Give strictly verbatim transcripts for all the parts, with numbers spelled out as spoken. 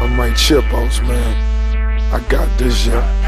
I'm right chipos, man. I got this, yeah.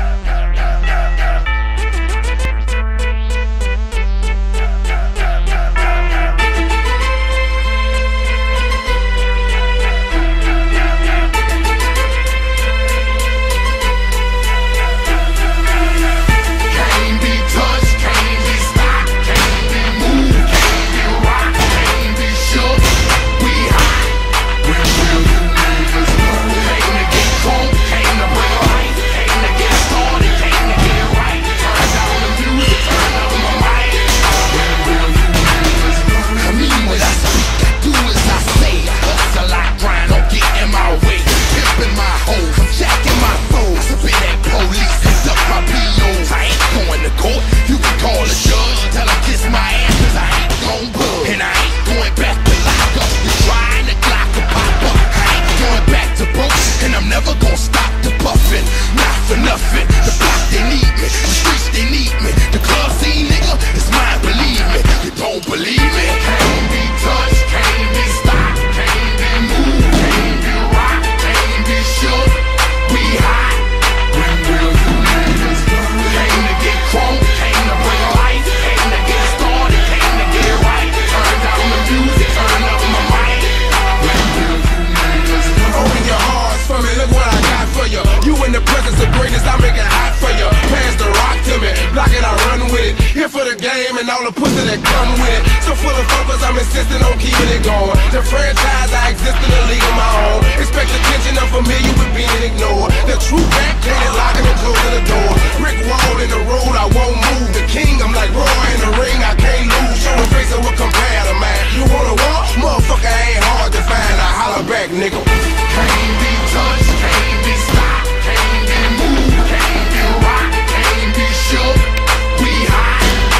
For the game and all the pussy that come with it. So full of focus, I'm insisting on keeping it going. The franchise, I exist in a league of my own. Expect attention, I'm familiar with being ignored. The true back, painted, locking and closing the door. Brick wall in the road, I won't move. The king, I'm like Roy in the ring, I can't lose. Show a face that will compare to mine. You wanna walk? Motherfucker ain't hard to find. I holler back, nigga. Can't be touched, can't be stopped, can't be moved, can't be rocked, can't be shook. We high.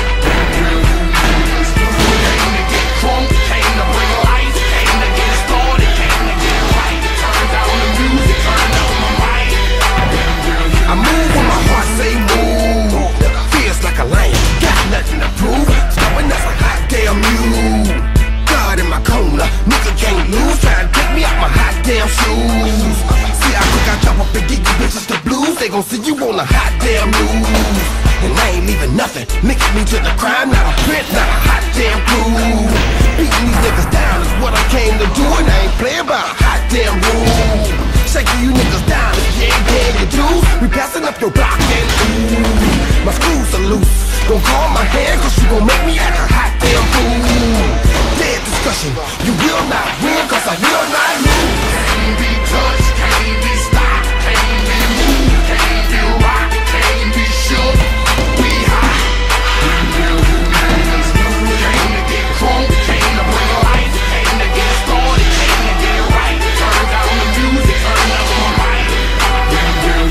I move when my heart say move. Feels like a lion, got nothing to prove. Snowing that's a hot damn mule. God in my corner, nigga can't lose. Trying to take me out my hot damn shoes. See how quick I jump up and get you bitches the blues. They gon' see you on a hot damn news. And I ain't leaving nothing. Linking me to the crime, not a print, not a hot damn clue. Beating these niggas down is what I came to do. And I ain't playing by a hot damn rule. Shaking you niggas down if you ain't paying your dues. We passing up your block and ooh, my screws are loose. Don't call my hand cause you gon' make me act a hot damn fool. Dead discussion, you will not win cause I will not lose. Can't be touched, can't be stopped, can't be moved, can't be rocked, can't be shook. We high. We real niggas. Came to get crunk, came to bring life, came to get started, came to get right. Turn down the music, turn up my mic. We real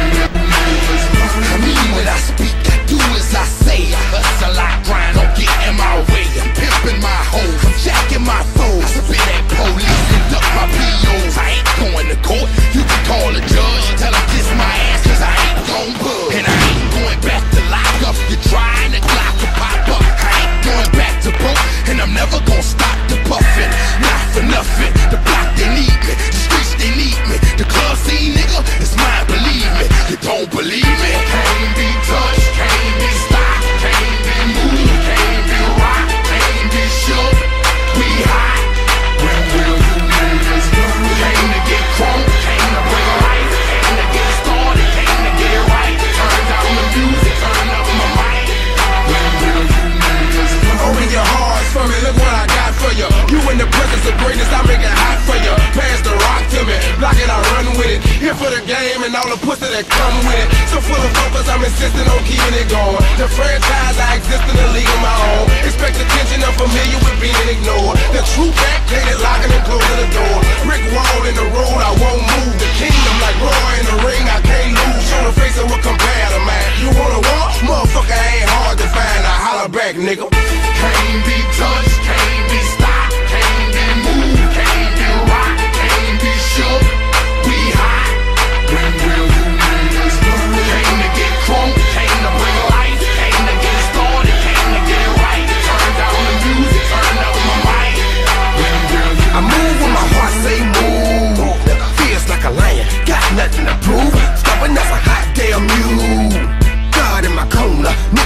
niggas. I mean what I speak, I do as I say. I hustle, I grind, don't get in my way. I'm pimping my hoes, I'm jacking my foes. I spit at police and duck my P Os. I ain't going to court, you can call a judge. Tell him kiss my ass cause I ain't gon' bug. And I ain't going back to lock up. You're trying to clock to pop up. I ain't going back to broke, and I'm never gon' stop the puffin'. Not for nothing, the block they need me, the streets they need me. The club scene nigga, it's mine, believe me. You don't believe me? Can't be touched, can't be stopped, can't be moved, can't be rocked, can't be shook. We high. When will you niggas learn? Came to get crunk, came to bring life, came to get started, came to get right. Turn down the music, turn up my mic. When will you niggas learn? Open your hearts for me, look what I got for you. You in the presence of greatness, I make it hot for you. Pass the rock to me, block it, I run with it. Here for the game and all the pussy that come with it. So full of focus, I'm insisting on keeping it going. The franchise, I exist in a league of my own. Expect attention, I'm familiar with being ignored. The true back, painted, locking and closing the door. Brick wall in the road, I won't move. The kingdom like Roy in the ring, I can't lose. Show a face that will compare to mine. You wanna walk? Motherfucker ain't hard to find. I holler back, nigga. Can't be touched, can't be stopped, can't be moved, can't be rocked, can't be shook. We high. When will you niggas learn? Came to get crunk, came to bring life, came to get started, came to get right. Turn down the music, turn up my mic. When will you I move when my heart say move. Feels like a lion.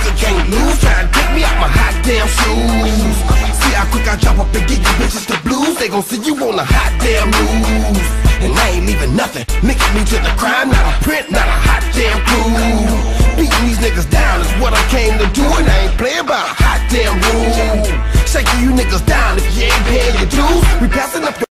nigga can't lose. Try to take me out my hot damn shoes. See how quick I drop up and give you bitches the blues. They gon' see you on a hot damn news. And I ain't leaving nothing. Linking me to the crime, not a print, not a hot damn clue. Beating these niggas down is what I came to do, and I ain't playing by a hot damn rule. Shaking you niggas down if you ain't paying your dues. We passing up your